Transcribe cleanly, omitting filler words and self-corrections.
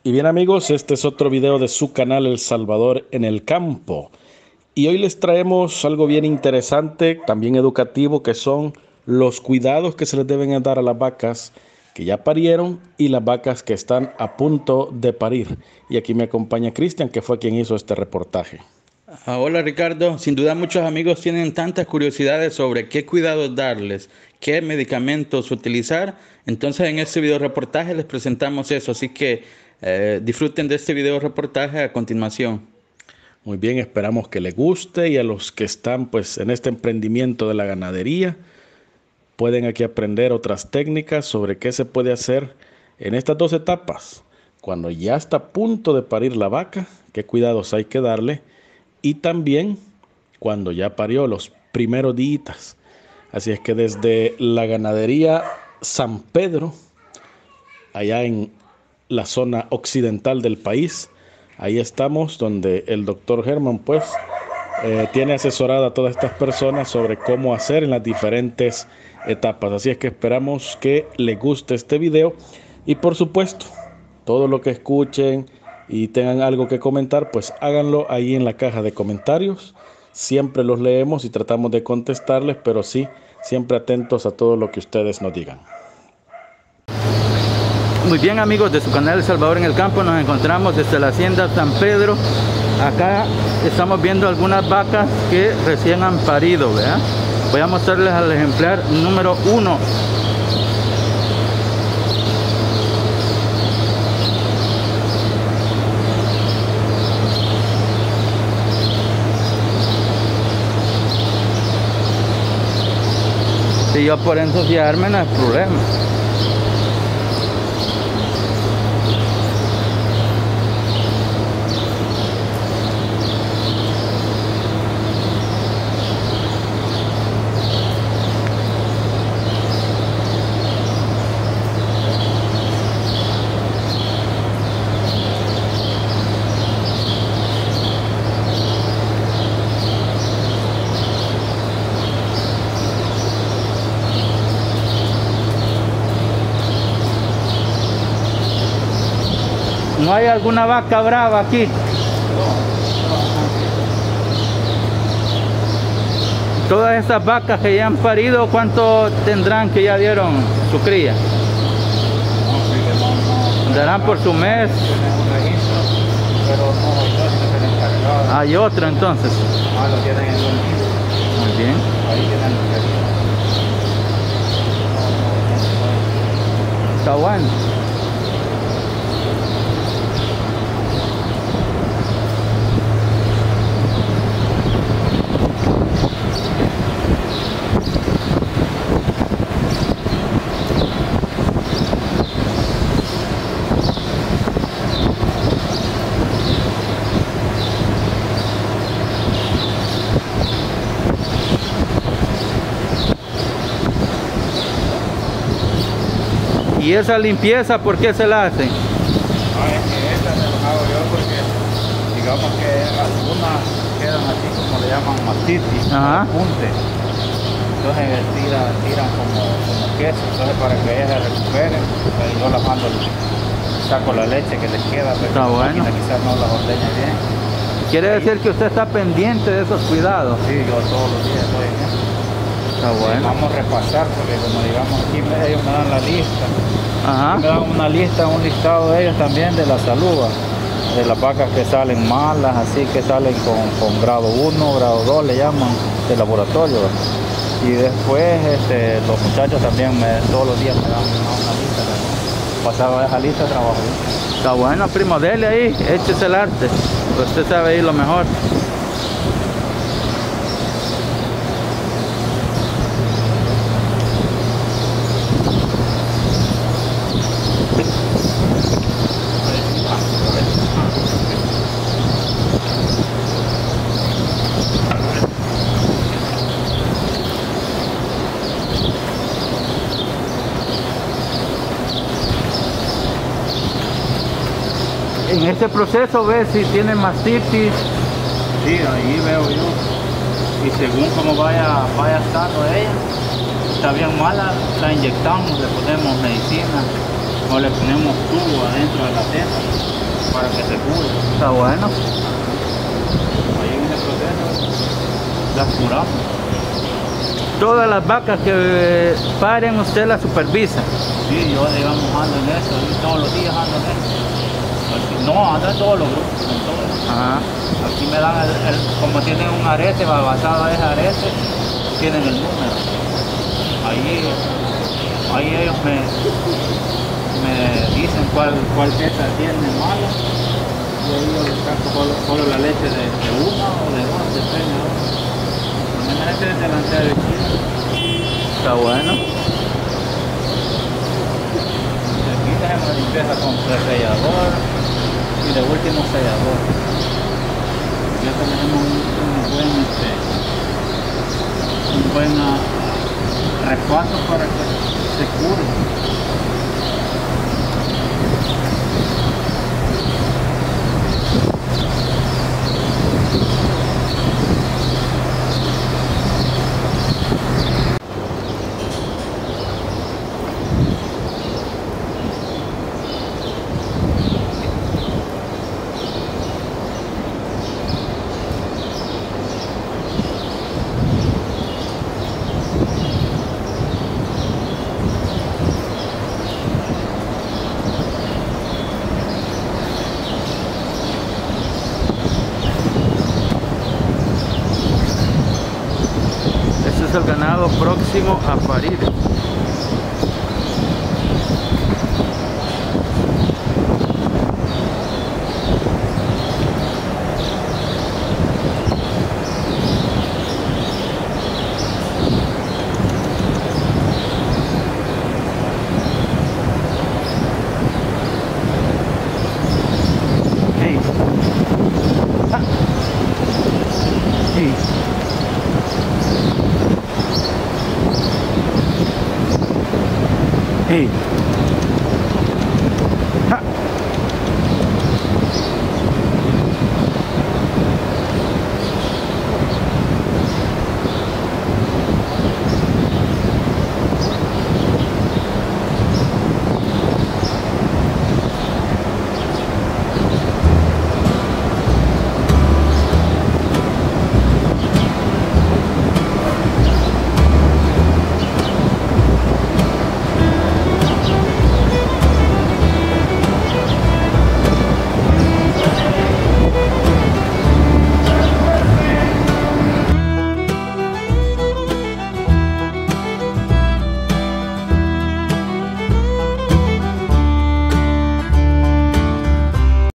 Y bien amigos, este es otro video de su canal El Salvador en el Campo. Y hoy les traemos algo bien interesante, también educativo, que son los cuidados que se les deben dar a las vacas que ya parieron y las vacas que están a punto de parir. Y aquí me acompaña Cristian, que fue quien hizo este reportaje. Hola Ricardo, sin duda muchos amigos tienen tantas curiosidades sobre qué cuidados darles, qué medicamentos utilizar. Entonces en este video reportaje les presentamos eso, así que disfruten de este video reportaje a continuación. Muy bien, esperamos que les guste, y a los que están pues en este emprendimiento de la ganadería pueden aquí aprender otras técnicas sobre qué se puede hacer en estas dos etapas. Cuando ya está a punto de parir la vaca, qué cuidados hay que darle, y también cuando ya parió los primeros días. Así es que desde la ganadería San Pedro, allá en la zona occidental del país, ahí estamos, donde el doctor Germán pues tiene asesorada a todas estas personas sobre cómo hacer en las diferentes etapas. Así es que esperamos que les guste este video, y por supuesto todo lo que escuchen y tengan algo que comentar, pues háganlo ahí en la caja de comentarios. Siempre los leemos y tratamos de contestarles, pero sí, siempre atentos a todo lo que ustedes nos digan. Muy bien amigos de su canal El Salvador en el Campo, nos encontramos desde la hacienda San Pedro. Acá estamos viendo algunas vacas que recién han parido, ¿verdad? Voy a mostrarles al ejemplar número 1. Si yo por ensuciarme no hay problema. ¿No hay alguna vaca brava aquí? Todas estas vacas que ya han parido, ¿cuánto tendrán que ya dieron su cría? ¿Darán por su mes? Hay otro entonces. Muy bien. Está bueno. ¿Y esa limpieza por qué se la hacen? No, es que esta se las hago yo porque digamos que algunas quedan así como le llaman mastitis, punte. Entonces tiran como queso, entonces para que ellas se recuperen, pues yo las mando, saco la leche que les queda, pero está bueno. Quizás no las ordeña bien. ¿Quiere decir que usted está pendiente de esos cuidados? Sí, yo todos los días estoy en eso. Está bueno. Vamos a repasar porque como digamos aquí ellos me dan la lista. Ajá. Me dan una lista, un listado de ellos también de la salud, de las vacas que salen malas, así que salen con grado 1, grado 2 le llaman, de laboratorio. Y después los muchachos también todos los días me dan una lista. Pasado esa lista trabajo. Está bueno, primo, dele ahí, échese el arte. Usted sabe ir lo mejor. En este proceso ve si tiene mastitis. Sí, ahí veo yo. Y según como vaya estando ella, está bien mala, la inyectamos, le ponemos medicina o le ponemos tubo adentro de la teta para que se cure. Está bueno. Ahí en el proceso las curamos. Todas las vacas que paren usted las supervisa. Sí, yo digamos ando en eso, y todos los días ando en eso. No, ando en todos los grupos, en todos. Ajá. Aquí me dan como tienen un arete, basado en ese arete, tienen el número. Ahí ellos me dicen cuál teta tiene mala. Y ahí yo les saco solo la leche de una o de dos, depende. La leche es delantera de Chile. Está bueno. Aquí tenemos la limpieza con sellador y de último sellador. Ya tenemos un buen repaso para que se cure. Este es el ganado próximo a parir. Hey.